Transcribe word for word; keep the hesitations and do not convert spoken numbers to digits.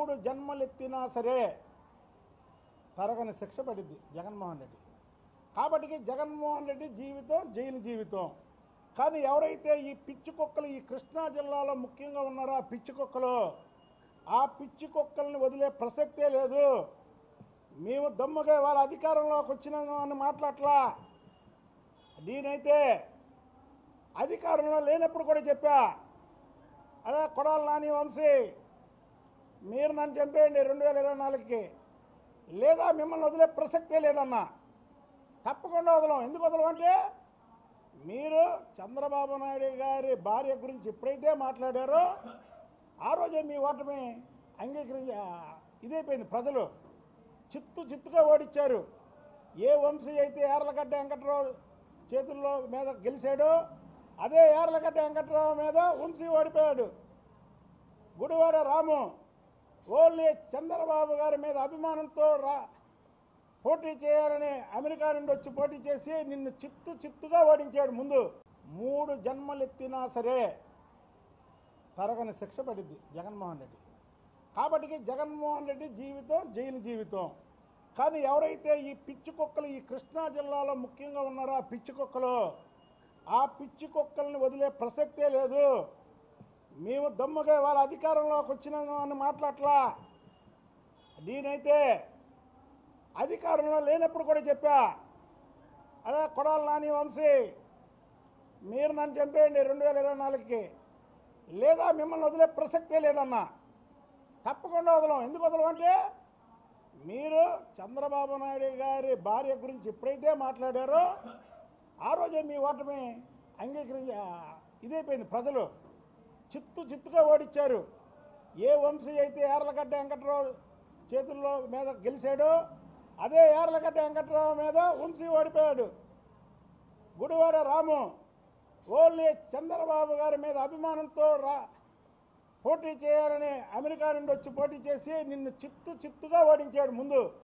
మూడు జన్మలెత్తినా సరే తరగని శిక్ష పడింది జగన్మోహన్ రెడ్డి. కాబట్టి జగన్మోహన్ రెడ్డి జీవితం జైలు జీవితం. కానీ ఎవరైతే ఈ పిచ్చి కుక్కలు ఈ కృష్ణా జిల్లాలో ముఖ్యంగా ఉన్నారో ఆ పిచ్చి కుక్కలు, ఆ పిచ్చి కుక్కల్ని వదిలే ప్రసక్తే లేదు. మేము దమ్ముగా వాళ్ళ అధికారంలోకి వచ్చిన మాట్లాడలా. నేనైతే అధికారంలో లేనప్పుడు కూడా చెప్పా, అదే కొడాలి నాని వంశీ మీరు నన్ను చంపేయండి రెండు వేల ఇరవై నాలుగుకి, లేదా మిమ్మల్ని వదిలే ప్రసక్తే లేదన్నా. తప్పకుండా వదలం. ఎందుకు వదలం అంటే మీరు చంద్రబాబు నాయుడు గారి భార్య గురించి ఎప్పుడైతే మాట్లాడారో ఆ రోజే మీ ఓటమి అంగీకరించి ఇదైపోయింది. ప్రజలు చిత్తు చిత్తుగా ఓడిచ్చారు. ఏ వంశీ అయితే యార్లగడ్డ వెంకట్రావు చేతుల్లో మీద గెలిచాడో అదే యార్లగడ్డ వెంకట్రావు మీద వంశీ ఓడిపోయాడు. గుడివాడ రాము ఓన్లీ చంద్రబాబు గారి మీద అభిమానంతో రా పోటీ చేయాలని అమెరికా నుండి వచ్చి పోటీ చేసి నిన్ను చిత్తు చిత్తుగా ఓడించాడు. ముందు మూడు జన్మలెత్తినా సరే తరగని శిక్ష పడింది జగన్మోహన్ రెడ్డి. కాబట్టి జగన్మోహన్ రెడ్డి జీవితం జైలు జీవితం. కానీ ఎవరైతే ఈ పిచ్చి కుక్కలు ఈ కృష్ణా జిల్లాలో ముఖ్యంగా ఉన్నారో ఆ పిచ్చి కుక్కలు, ఆ పిచ్చి కుక్కల్ని వదిలే ప్రసక్తే లేదు. మేము దమ్ముగా వాళ్ళ అధికారంలోకి వచ్చిన మాట్లాడలా. నేనైతే అధికారంలో లేనప్పుడు కూడా చెప్పా, అదే కొడాలి నాని వంశీ మీరు నన్ను చంపేయండి రెండు వేల ఇరవై నాలుగుకి, లేదా మిమ్మల్ని వదిలే ప్రసక్తే లేదన్నా. తప్పకుండా వదలం. ఎందుకు వదలం అంటే మీరు చంద్రబాబు నాయుడు గారి భార్య గురించి ఎప్పుడైతే మాట్లాడారో ఆ రోజే మీ ఓటమి అంగీకరించి ఇదైపోయింది. ప్రజలు చిత్తు చిత్తుగా ఓడిచ్చారు. ఏ వంశీ అయితే యార్లగడ్డ వెంకట్రావు చేతుల్లో మీద గెలిచాడో అదే యార్లగడ్డ వెంకట్రావు మీద వంశీ ఓడిపోయాడు. గుడివాడ రాము ఓన్లీ చంద్రబాబు గారి మీద అభిమానంతో రా పోటీ చేయాలని అమెరికా నుండి వచ్చి పోటీ చేసి నిన్ను చిత్తు చిత్తుగా ఓడించాడు. ముందు